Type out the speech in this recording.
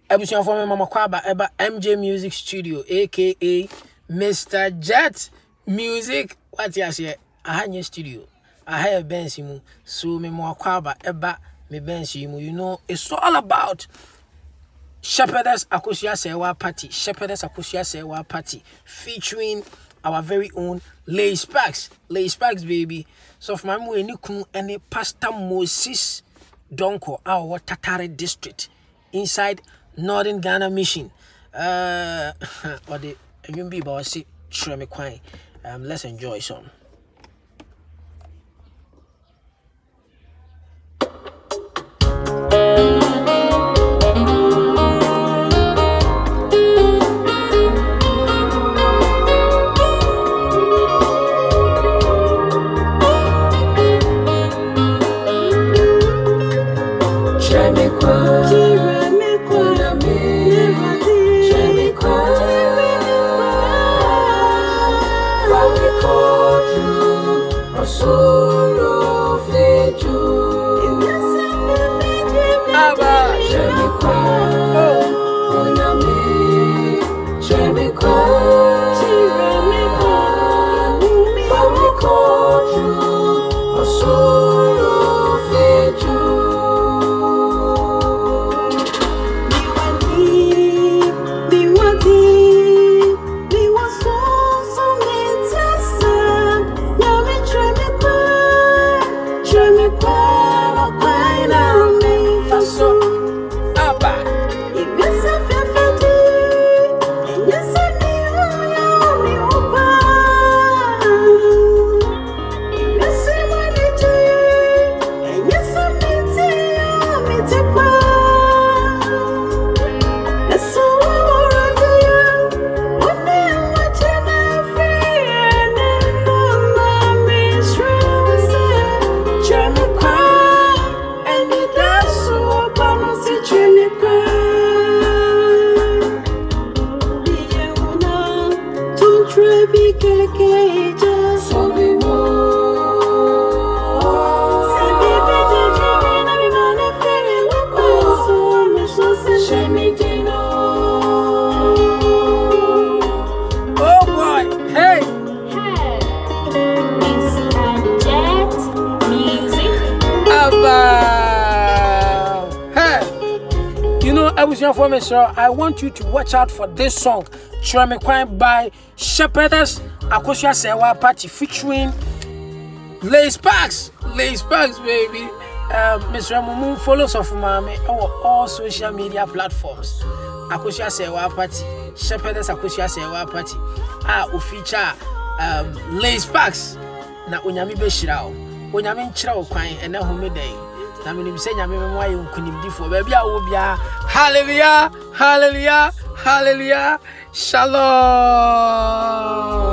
Ebusian for me mama kwaba eba MJ Music Studio aka Mr. Jet Music. What you say? I have new studio. I have bensimu. So me mo kwaba eba me bensimu. You know, it's all about Shepherdess Akosua Serwaah party. Shepherdess Akosua Serwaah party featuring our very own Lace Packs. Lace Packs, baby. So for my mo enikunu any Pastor Moses Donko, our Tatare district inside Northern Ghana Mission. Or the you be about say Kwan. Let's enjoy some. For me, sir, I want you to watch out for this song, Kwan by Shepherdess Akosua Serwaah party featuring Lace Packs. Lace Packs, baby. Mr. Mumu follows of Mame on all social media platforms. Akosua Serwaah party, Shepherdess Akosua Serwaah party. We feature Lace Packs. Na unyami be shirao. Unyami nchirao kwan ena humedai. Na me say nyame memwa ye nkunimdifo baby a wo bia. Hallelujah, hallelujah, hallelujah. Shalom.